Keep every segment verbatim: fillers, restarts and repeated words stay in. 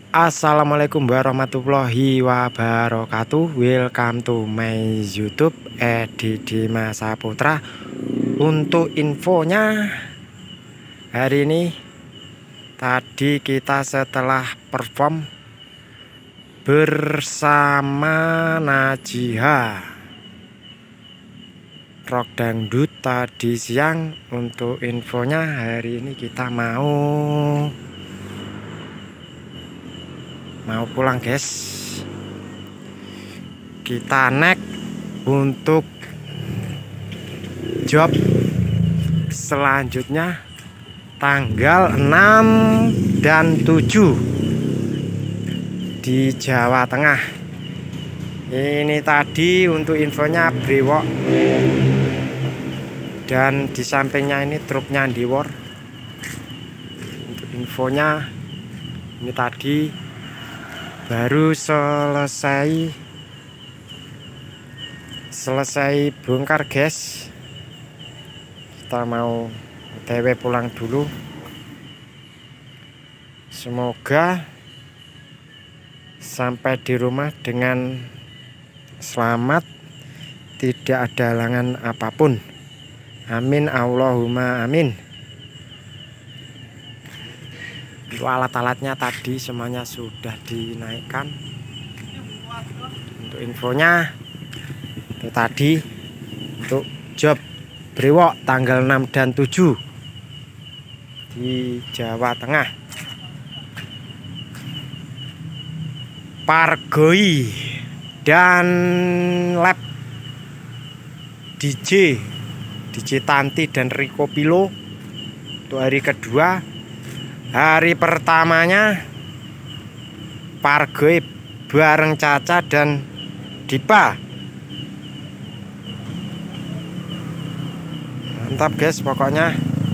Assalamualaikum warahmatullahi wabarakatuh. Welcome to my YouTube Edi Dimas Saputra. Untuk infonya hari ini, tadi kita setelah perform bersama Najiha Rock Dangdut tadi siang. Untuk infonya hari ini kita mau mau pulang guys. Kita naik untuk job selanjutnya tanggal enam dan tujuh di Jawa Tengah. Ini tadi untuk infonya brewok, dan di sampingnya ini truknya Andiwor. Untuk infonya ini tadi baru selesai selesai bongkar guys. Kita mau O T W pulang dulu. Semoga sampai di rumah dengan selamat, tidak ada halangan apapun. Amin Allahumma amin. Alat-alatnya tadi semuanya sudah dinaikkan. Untuk infonya itu tadi untuk job brewok tanggal enam dan tujuh di Jawa Tengah. Pargoi dan lab D J D J Tanti dan Rico Pilo untuk hari kedua. Hari pertamanya Pargoi bareng Caca dan Dipa. Mantap guys pokoknya.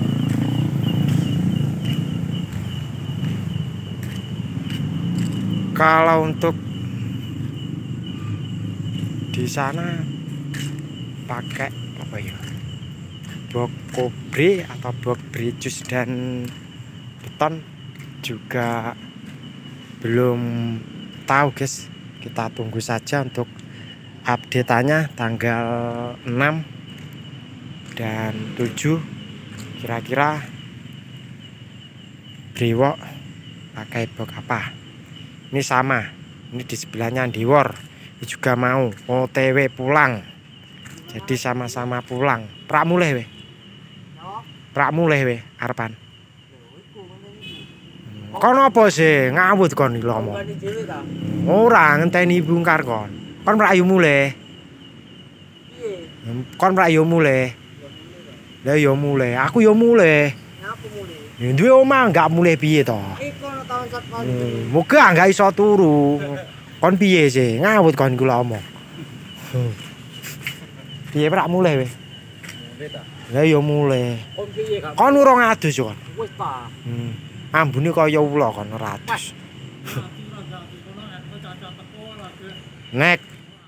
Kalau untuk di sana pakai apa ya? Box kobre atau box bridges dan beton juga belum tahu guys. Kita tunggu saja untuk update-nya tanggal enam dan tujuh. Kira-kira brewok pakai box apa. Ini sama, ini di sebelahnya Andiwor. Ini juga mau O T W pulang. Jadi sama-sama pulang. Prak mulai weh. Prak mulai weh arepan. Kon apa sih ngawut kon iki lomo. Ora ngenteni bongkar kon. Kon prak ayo mulai. Piye? Kon prak ayo mulai. Lah yo mulai, aku yo mulai. Aku mulai. Duwe omah enggak mulai piye to? Iku ono tahun sak kon. Muga enggak iso turu. Kon piye sih ngawut kon iku lomo. Piye prak mulai weh? Mulai ta? Lah yo mulai. Kon piye gak? Kon urung adus yo kon. Wis ta. Hmm. Ambune kaya ula kon ora adus. Nek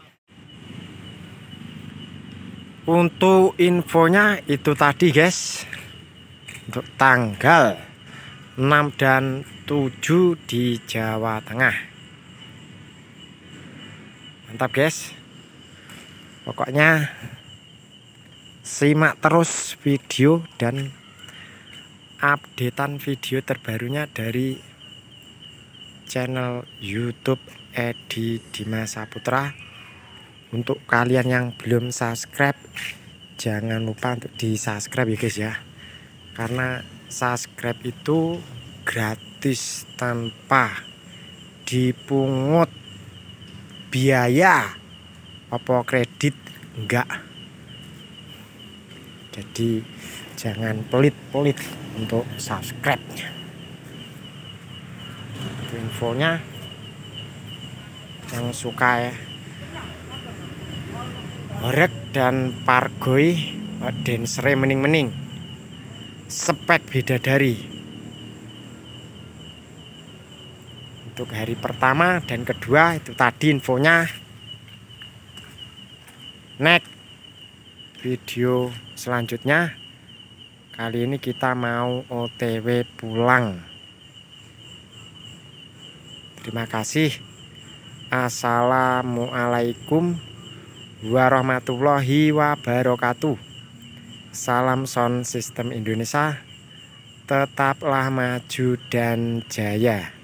untuk infonya itu tadi guys. Untuk tanggal enam dan tujuh di Jawa Tengah. Mantap guys. Pokoknya simak terus video dan updatean video terbarunya dari channel YouTube Edi Dimas Saputra. Untuk kalian yang belum subscribe, jangan lupa untuk di subscribe ya guys ya, karena subscribe itu gratis tanpa dipungut biaya apa kredit, enggak. Jadi jangan pelit-pelit untuk subscribe-nya. Itu infonya yang suka ya Horek dan Pargoi densere mening-mening spek bidadari. Untuk hari pertama dan kedua itu tadi infonya. Next video selanjutnya kali ini kita mau O T W pulang. Terima kasih. Assalamualaikum warahmatullahi wabarakatuh. Salam sound system Indonesia. Tetaplah maju dan jaya.